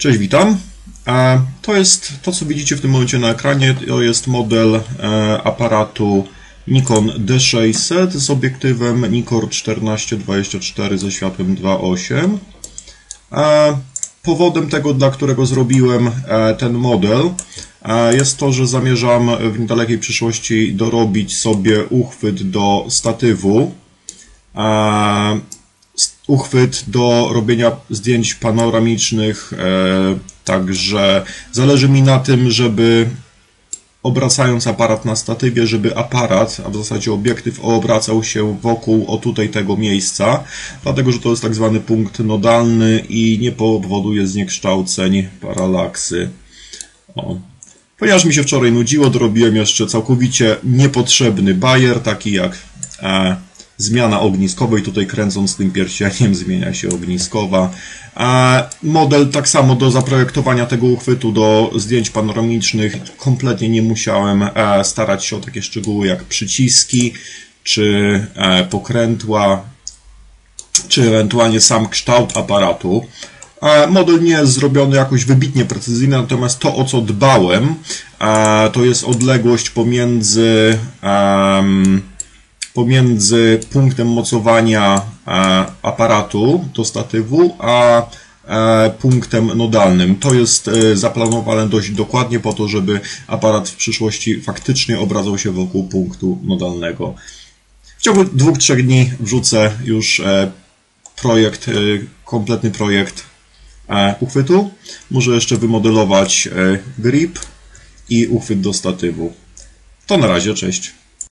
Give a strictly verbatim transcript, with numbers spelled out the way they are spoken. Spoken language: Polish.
Cześć, witam. To jest to, co widzicie w tym momencie na ekranie. To jest model aparatu Nikon D sześćset z obiektywem Nikkor czternaście dwadzieścia cztery ze światłem dwa osiem. Powodem tego, dla którego zrobiłem ten model, jest to, że zamierzam w niedalekiej przyszłości dorobić sobie uchwyt do statywu. Uchwyt do robienia zdjęć panoramicznych, także zależy mi na tym, żeby obracając aparat na statywie, żeby aparat, a w zasadzie obiektyw obracał się wokół o tutaj tego miejsca, dlatego że to jest tak zwany punkt nodalny i nie powoduje zniekształceń, paralaksy. O. Ponieważ mi się wczoraj nudziło, dorobiłem jeszcze całkowicie niepotrzebny bajer, taki jak e, zmiana ogniskowej. Tutaj kręcąc tym pierścieniem zmienia się ogniskowa. E, model tak samo do zaprojektowania tego uchwytu do zdjęć panoramicznych. Kompletnie nie musiałem e, starać się o takie szczegóły jak przyciski, czy e, pokrętła, czy ewentualnie sam kształt aparatu. Model nie jest zrobiony jakoś wybitnie precyzyjnie, natomiast to, o co dbałem, to jest odległość pomiędzy, pomiędzy punktem mocowania aparatu do statywu, a punktem nodalnym. To jest zaplanowane dość dokładnie po to, żeby aparat w przyszłości faktycznie obracał się wokół punktu nodalnego. W ciągu dwóch, trzech dni wrzucę już projekt, kompletny projekt uchwytu. Muszę jeszcze wymodelować grip i uchwyt do statywu. To na razie, cześć.